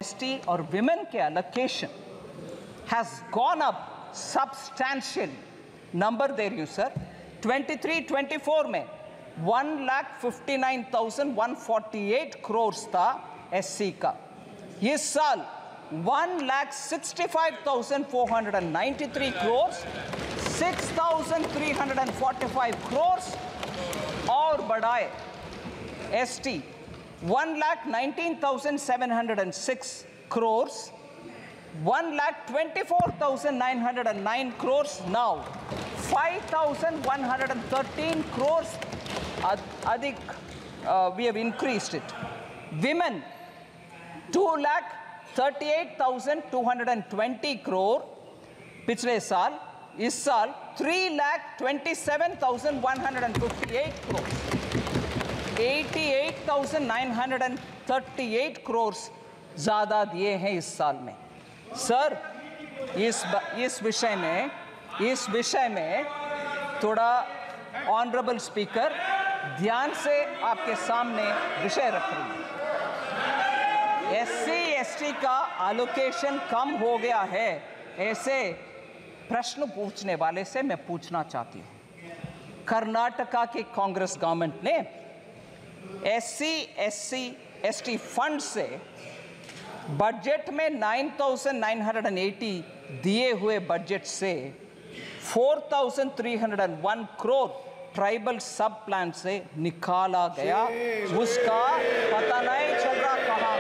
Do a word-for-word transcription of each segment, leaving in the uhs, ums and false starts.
S T और women के allocation has gone up substantially. Number दे रही हूँ सर, तेईस चौबीस में one lakh fifty-nine thousand one hundred forty-eight crore था एससी का। इस साल one lakh sixty-five thousand four hundred ninety-three crore, six thousand three hundred forty-five करोड़ और बढ़ाए ST one lakh nineteen thousand seven hundred six करोड़, one lakh twenty-four thousand nine hundred nine crores, now five thousand one hundred thirteen crores अधिक, uh, we have increased it. Women two lakh thirty-eight thousand two hundred twenty crore पिछले साल, इस साल three lakh twenty-seven thousand one hundred fifty-eight crores, eighty-eight thousand nine hundred thirty-eight crores ज़्यादा दिए हैं इस साल में। सर, इस इस विषय में इस विषय में थोड़ा ऑनरेबल स्पीकर ध्यान से आपके सामने विषय रख रही हूँ। एससी एसटी का एलोकेशन कम हो गया है, ऐसे प्रश्न पूछने वाले से मैं पूछना चाहती हूँ। कर्नाटका की कांग्रेस गवर्नमेंट ने एससी एससी एसटी फंड से बजट में nine thousand nine hundred eighty दिए हुए बजट से four thousand three hundred one करोड़ ट्राइबल सब प्लान से निकाला गया, उसका पता नहीं चल रहा कहाँ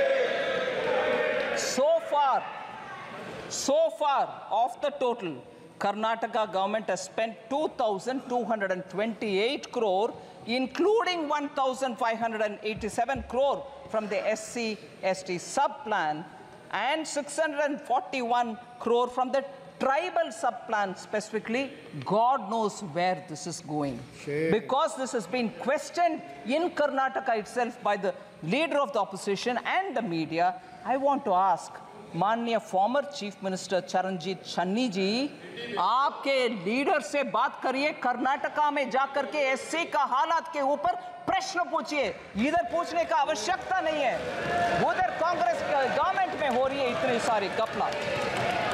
गए। So far, so far of the total, Karnataka government has spent two thousand two hundred twenty-eight crore, including one thousand five hundred eighty-seven crore from the S C S T sub-plan and six hundred forty-one crore from the tribal sub-plan specifically. God knows where this is going. Sure. Because this has been questioned in Karnataka itself by the leader of the opposition and the media. I want to ask माननीय former chief minister Charanjit Channi ji, आपके leader से बात करिए, कर्नाटका में जाकर के SC का हालात के ऊपर प्रश्न पूछिए। इधर पूछने का आवश्यकता नहीं है, उधर कांग्रेस गवर्नमेंट में हो रही है इतनी सारी घपला।